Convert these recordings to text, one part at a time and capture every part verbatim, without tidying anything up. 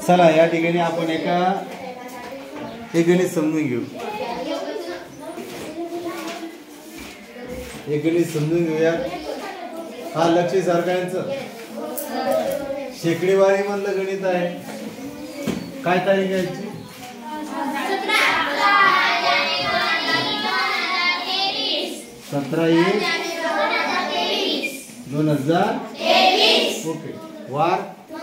चला या ठिकाणी आपण एका एक गणित समजून घेऊ. एक गणित समजून घेऊया. हा लक्ष सारखांचं शेकडेवारी मधलं गणित आहे. काय तारीख आहे याची? सतरा एक दोन हजार तेवीस. ओके. वार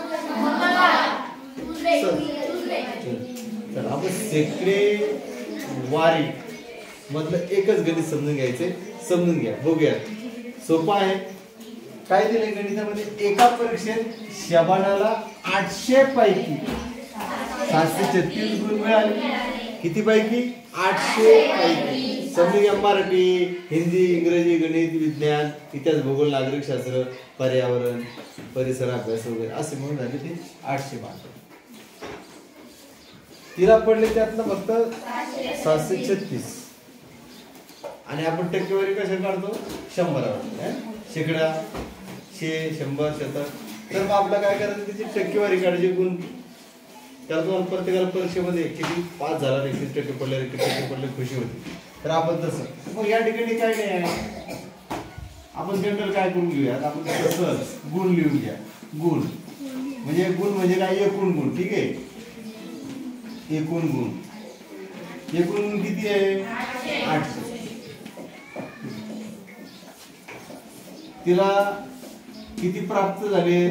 तर आपण शेकडे वारी मधलं एकच गणित समजून घ्यायचे. समजून घ्या, बघूया. सोपं आहे. काय दिलंय गणितामध्ये? एका परीक्षेत शबानाला आठशे पैकी सातशे छत्तीस गुण मिळाले. किती पैकी? आठशे पैकी. समजून घ्या. मराठी, हिंदी, इंग्रजी, गणित, विज्ञान, इतिहास, भूगोल, नागरिक शास्त्र, पर्यावरण, परिसर अभ्यास वगैरे असे म्हणून झाले ते आठशे मार्क. तिला पडले त्यातलं फक्त सातशे छत्तीस. आणि आपण टक्केवारी कशा काढतो? शंभरावर. शेकडा, शे, शंभर, शतक. तर मग आपला काय करायचं? त्याची टक्केवारी काढायची. गुण त्याला तुम्हाला प्रत्येकाला परीक्षेमध्ये किती पास झाला नाही, किती टक्के पडले, किती टक्के पडले खुशी होती. तर आपण तसं मग या ठिकाणी काय नाही आहे. आपण जनरल काय करून घेऊया? आपण सहज गुण लिहून घ्या. गुण म्हणजे गुण म्हणजे काय? एकूण गुण. ठीक आहे. एकूण गुण. एकूण गुण किती आहे? आठशे. तिला किती प्राप्त झाले?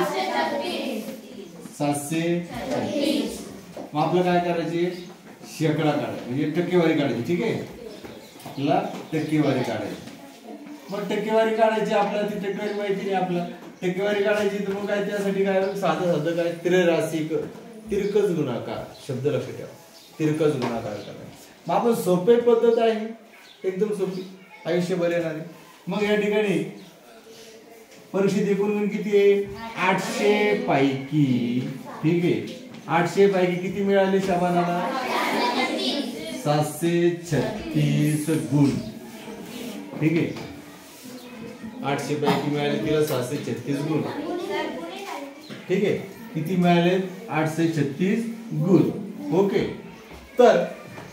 सातशे छत्तीस. मग आपलं काय करायचे? शेकडा काढायचे म्हणजे टक्केवारी काढायची. ठीक आहे. आपला टक्केवारी काढायची. मग टक्केवारी काढायची. आपल्याला ती टक्केवारी माहिती नाही. आपल्याला टक्केवारी काढायची तर मग काय त्यासाठी काय साधं साधं काय त्रिराशिक तिरकस गुणाकार शब्द लक्षात ठेवा. तिरकस गुणाकार करायचा. मग आपण सोपी पद्धत आहे, एकदम सोपी, आयुष्य बरे येणार आहे. मग या ठिकाणी परीक्षेत एकूण गुण किती आहे? आठशे पैकी. ठीक आहे. आठशे पैकी किती मिळाले शबानाला? सातशे छत्तीस गुण. ठीक आहे. आठशे पैकी मिळाले तिला सातशे छत्तीस गुण. ठीक आहे. किती मिळाले? आठशे छत्तीस गुण. ओके. तर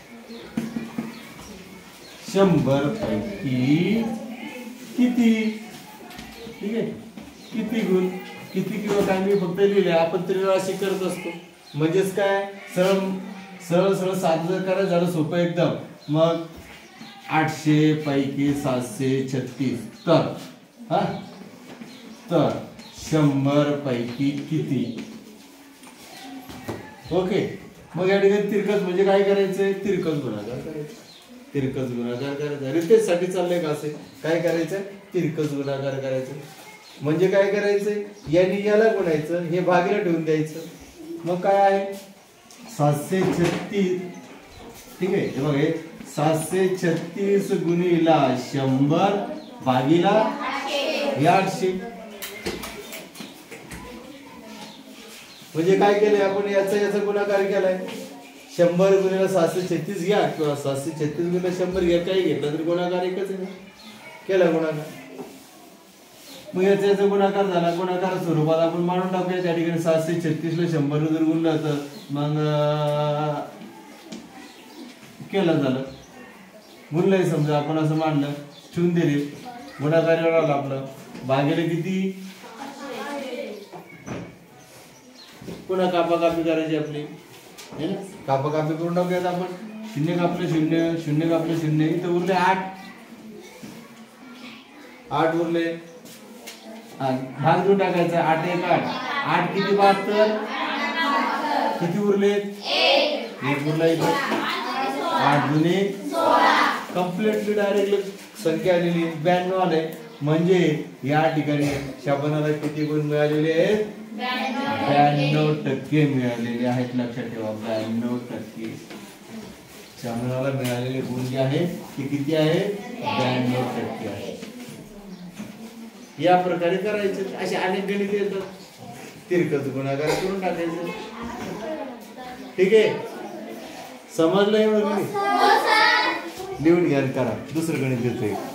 शंभर पैकी किती? ठीक आहे. किती गुण? किती किंवा काय मी फक्त लिहिले. आपण त्रिराशी करत असतो. म्हणजेच काय? सरळ सरळ सरळ साधं करायचं झालं सोपं एकदम. मग आठशे पैकी सातशे छत्तीस. तर हा तर शंभर पैकी किती? ओके. मग या ठिकाणी तिरकस म्हणजे काय करायचंय? तिरकस गुणाकार करायचं. तिरकस गुणाकार करायचा. रितेशसाठी चाललंय का असे? काय करायचं? तिरकस गुणाकार करायचं. म्हणजे काय करायचंय? याने याला गुणायचं, हे भागीला ठेवून द्यायचं. मग काय आहे? सातशे छत्तीस. ठीक आहे. हे बघा, सातशे छत्तीस गुणिला शंभर भागीला आठशे. म्हणजे काय केलंय आपण? याचा याचा गुणाकार केलाय. शंभर गुणिला सातशे छत्तीस घ्या किंवा सातशे छत्तीस गुणिला शंभर घ्या, काही घेतलं तरी गुणाकार एकच आहे. केला गुणाकार. मग याचा याचा गुणाकार झाला. गुणाकार स्वरूपात आपण मांडून टाकूया. त्या ठिकाणी सातशे छत्तीस ला शंभर जर गुणलं तर मग केलं झालं. गुणलंय समजा आपण असं मांडलं, ठेवून दिले. गुणाकार एवढा आपलं भागेले किती? पुन्हा कापा कापी करायची आपली. कापा कापी करून टाकूयात आपण. शून्य कापलं शून्य, शून्य कापलं शून्य. इथं उरले आठ. आठ उरले. भाग देऊन टाकायचा. आठ एक आठ. आठ किती? बहात्तर. किती उरले? एक उरला इथं. आठ दुने कम्प्लिटली डायरेक्ट संख्या आलेली ब्याण्णव आले. म्हणजे या ठिकाणी शबानाला किती गुण मिळालेले आहेत? ब्याण्णव टक्के मिळालेले आहेत. लक्षात ठेवा, ब्याण्णव टक्के शबानाला मिळालेले गुण जे आहेत ते किती आहेत? ब्याण्णव टक्के आहेत. या प्रकारे करायचे. असे अनेक गणित येतात. तिरकस गुणाकार करून टाकायचं. ठीक आहे. समजलं एवढं गणित? लिहून घ्या करा. दुसरं गणित देतोय.